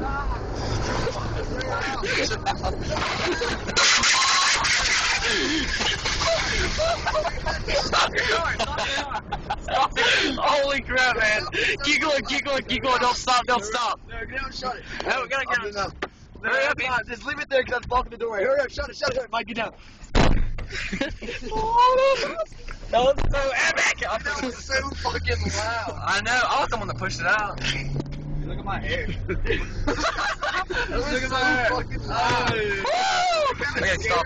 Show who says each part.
Speaker 1: Holy crap, man. Keep going, don't stop.
Speaker 2: No, get out and shut it.
Speaker 1: No, we gotta get
Speaker 2: it.
Speaker 1: Hurry up, man.
Speaker 2: Just leave it there because I'm blocking the doorway. Hurry up, shut it. Mike, get down.
Speaker 1: That was so epic.
Speaker 2: That was so fucking loud.
Speaker 1: I know, I was the one that pushed it out.
Speaker 2: Look at my hair.
Speaker 1: Look
Speaker 2: Look at my hair. Fucking loud.
Speaker 1: Okay, stop.